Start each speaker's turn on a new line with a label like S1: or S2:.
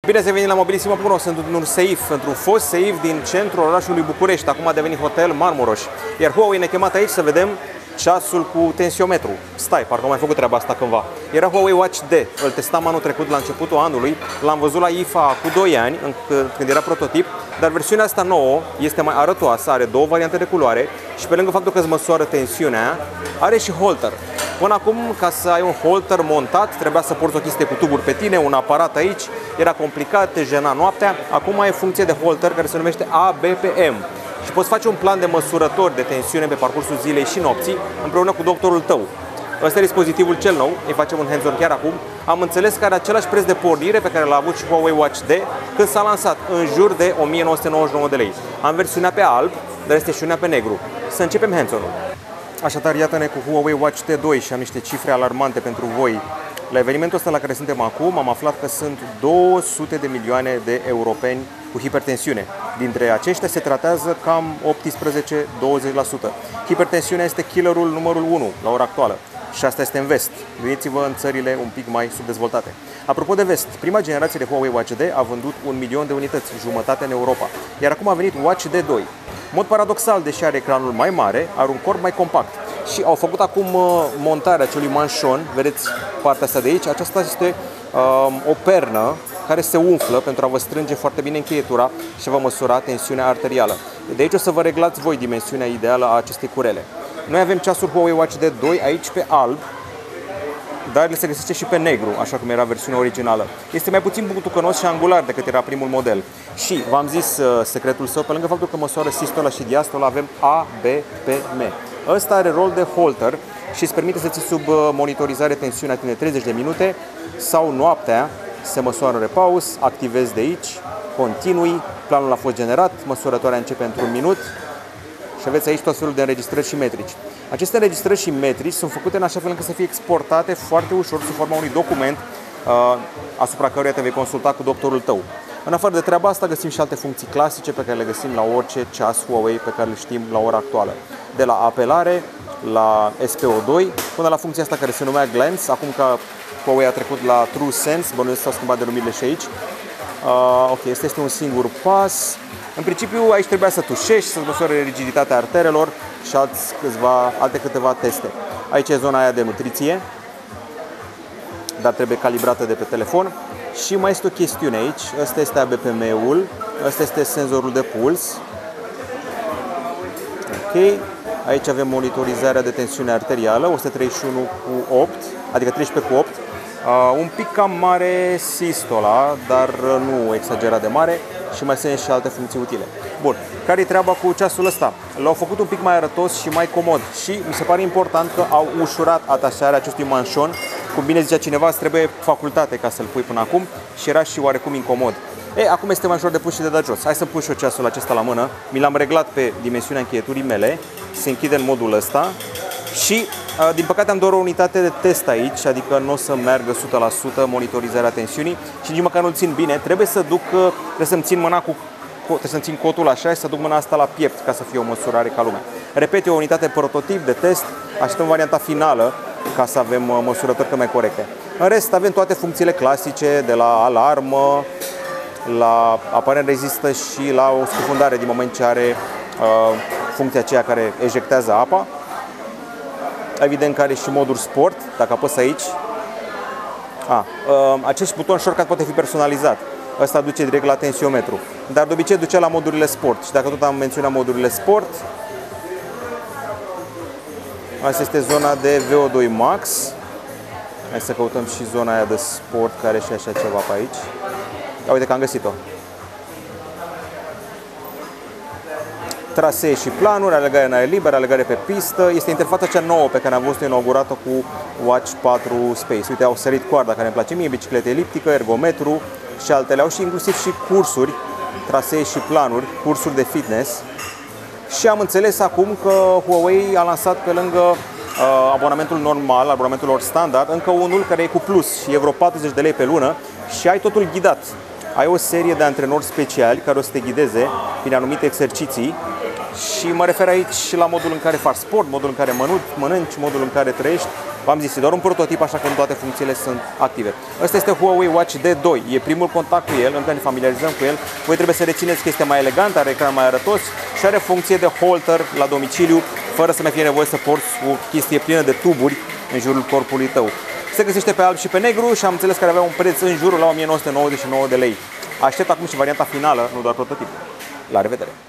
S1: Bine ați venit la Mobilissimo.ro, sunt un safe, într-un fost safe din centrul orașului București, acum a devenit hotel Marmuroș. Iar Huawei ne-a chemat aici să vedem ceasul cu tensiometru. Stai, parcă am mai făcut treaba asta cândva. Era Huawei Watch D, îl testam anul trecut la începutul anului, l-am văzut la IFA cu 2 ani, când era prototip, dar versiunea asta nouă este mai arătoasă, are două variante de culoare și pe lângă faptul că îți măsoară tensiunea, are și holter. Până acum, ca să ai un holter montat, trebuia să porți o chestie cu tuburi pe tine, un aparat aici, era complicat, te jena noaptea. Acum ai funcție de holter care se numește ABPM și poți face un plan de măsurători de tensiune pe parcursul zilei și nopții împreună cu doctorul tău. Ăsta e dispozitivul cel nou, îi facem un hands-on chiar acum. Am înțeles că are același preț de pornire pe care l-a avut și Huawei Watch D când s-a lansat, în jur de 1999 de lei. Am versiunea pe alb, dar este și una pe negru. Să începem hands-on-ul. Așadar, iată-ne cu Huawei Watch T2 și am niște cifre alarmante pentru voi. La evenimentul ăsta la care suntem acum, am aflat că sunt 200 de milioane de europeni cu hipertensiune. Dintre aceștia se tratează cam 18-20%. Hipertensiunea este killerul numărul 1 la ora actuală. Și asta este în vest. Gândiți-vă în țările un pic mai subdezvoltate. Apropo de vest, prima generație de Huawei Watch D a vândut 1 milion de unități, jumătate în Europa. Iar acum a venit Watch D2. În mod paradoxal, deși are ecranul mai mare, are un corp mai compact. Și au făcut acum montarea acelui manșon, vedeți partea asta de aici, aceasta este o pernă care se umflă pentru a vă strânge foarte bine încheietura și vă măsura tensiunea arterială. De aici o să vă reglați voi dimensiunea ideală a acestei curele. Noi avem ceasul Huawei Watch D2 aici pe alb, dar le se găsește și pe negru, așa cum era versiunea originală. Este mai puțin butucănos și angular decât era primul model. Și v-am zis secretul său, pe lângă faptul că măsoară sistola și diastola, avem ABPM. Ăsta are rol de holter și îți permite să ții sub monitorizare tensiunea tine 30 de minute sau noaptea, se măsoară în repaus, activezi de aici, continui, planul a fost generat, măsurătoarea începe într-un minut și aveți aici tot felul de înregistrări și metrici. Aceste înregistrări și metrici sunt făcute în așa fel încât să fie exportate foarte ușor sub forma unui document asupra căruia te vei consulta cu doctorul tău. În afară de treaba asta găsim și alte funcții clasice pe care le găsim la orice ceas Huawei pe care le știm la ora actuală. De la apelare, la SPO2, până la funcția asta care se numea Glance, acum că Huawei a trecut la True Sense, bănuiesc s-au schimbat denumirile și aici. Ok, este un singur pas. În principiu aici trebuia să tușești, să-ți măsoare rigiditatea arterelor și alte câteva teste. Aici e zona aia de nutriție, dar trebuie calibrată de pe telefon. Și mai este o chestiune aici, ăsta este ABPM-ul, ăsta este senzorul de puls. Ok, aici avem monitorizarea de tensiune arterială, 131 cu 8, adică 13 cu 8. Un pic cam mare sistola, dar nu exagerat de mare și mai sunt și alte funcții utile. Bun, care-i treaba cu ceasul ăsta? L-au făcut un pic mai arătos și mai comod și mi se pare important că au ușurat atașarea acestui manșon. Cum bine zicea cineva, îți trebuie facultate ca să-l pui până acum și era și oarecum incomod. Acum este mai ușor de pus și de dat jos. Hai să pun și eu ceasul acesta la mână. Mi l-am reglat pe dimensiunea încheieturii mele. Se închide în modul ăsta. Și, din păcate, am doar o unitate de test aici, adică nu o să meargă 100% monitorizarea tensiunii și nici măcar nu-l țin bine. Trebuie să-mi țin mâna trebuie să-mi țin cotul așa și să duc mâna asta la piept ca să fie o măsurare ca lumea. Repet, e o unitate prototip de test. Așteptăm varianta finală ca să avem măsurători cât mai corecte. În rest, avem toate funcțiile clasice, de la alarmă, la aparent rezistă și la o scufundare din moment ce are funcția aceea care ejectează apa. Evident că are și modul sport, dacă apăs aici. Acest buton shortcut poate fi personalizat. Ăsta duce direct la tensiometru, dar de obicei duce la modurile sport. Și dacă tot am menționat modurile sport, asta este zona de VO2 Max. Hai să căutăm și zona aia de sport, care are și așa ceva pe aici. Uite că am găsit-o. Trasee și planuri, alergare în aer liber, alergare pe pistă. Este interfața cea nouă pe care am văzut inaugurată cu Watch 4 Space. Uite, au sărit coarda care îmi place mie, bicicletă eliptică, ergometru și altele. Au și inclusiv și cursuri, trasee și planuri, cursuri de fitness. Și am înțeles acum că Huawei a lansat pe lângă abonamentul normal, abonamentul lor standard, încă unul care e cu plus și e vreo 40 de lei pe lună și ai totul ghidat. Ai o serie de antrenori speciali care o să te ghideze prin anumite exerciții și mă refer aici la modul în care faci sport, modul în care mănânci, modul în care trăiești. V-am zis, e doar un prototip, așa că nu toate funcțiile sunt active. Ăsta este Huawei Watch D2. E primul contact cu el, încă ne familiarizăm cu el. Voi trebuie să rețineți că este mai elegant, are ecran mai arătos și are funcție de holter la domiciliu, fără să mai fie nevoie să porți o chestie plină de tuburi în jurul corpului tău. Se găsește pe alb și pe negru și am înțeles că avea un preț în jurul la 1999 de lei. Aștept acum și varianta finală, nu doar prototipul. La revedere!